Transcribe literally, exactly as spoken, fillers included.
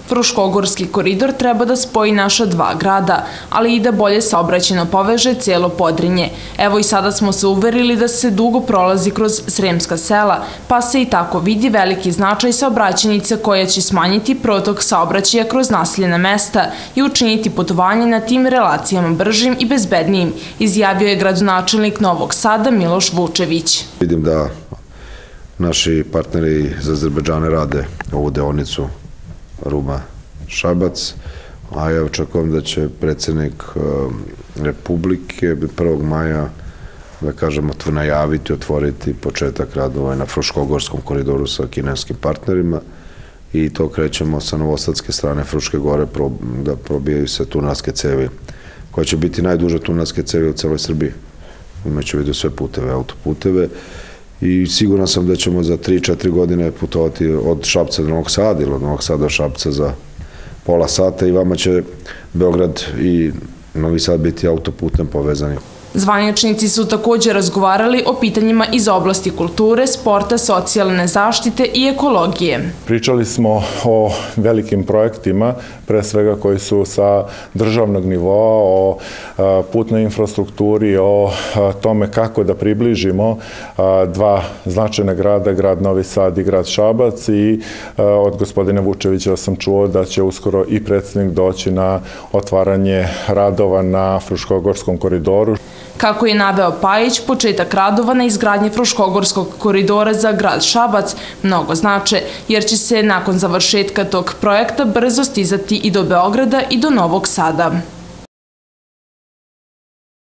Fruškogorski koridor treba da spoji naša dva grada, ali i da bolje saobraćajno poveže cijelo Podrinje. Evo i sada smo se uverili da se dugo prolazi kroz sremska sela, pa se i tako vidi veliki značaj saobraćajnice koja će smanjiti protok saobraćaja kroz naseljena mesta i učiniti putovanje na tim relacijama bržim i bezbednijim, izjavio je gradonačelnik Novog Sada Miloš Vučević. Vidim da naši partneri iz Azerbejdžana rade ovu deonicu Ruma-Šabac, a ja očekujem da će predsjednik Republike prvog maja, da kažemo, najaviti, otvoriti početak radova na Fruškogorskom koridoru sa kineskim partnerima i to krećemo sa novosadske strane Fruške gore da probijaju se tunelske cevi, koja će biti najduže tunelske cevi u celoj Srbiji. Imaće vidu sve puteve, autoputeve i siguran sam da ćemo za tri četiri godine putovati od Šapca do Novog Sada ili od Novog Sada do Šapca za pola sata i vama će Beograd i Novi Sad biti autoputem povezani. Zvaničnici su također razgovarali o pitanjima iz oblasti kulture, sporta, socijalne zaštite i ekologije. Pričali smo o velikim projektima, pre svega koji su sa državnog nivoa, o putnoj infrastrukturi, o tome kako da približimo dva značajna grada, grad Novi Sad i grad Šabac, i od gospodina Vučevića sam čuo da će uskoro i predsjednik doći na otvaranje radova na Fruškogorskom koridoru. Kako je naveo Pajić, početak radova na izgradnje Fruškogorskog koridora za grad Šabac mnogo znače, jer će se nakon završetka tog projekta brzo stizati i do Beograda i do Novog Sada.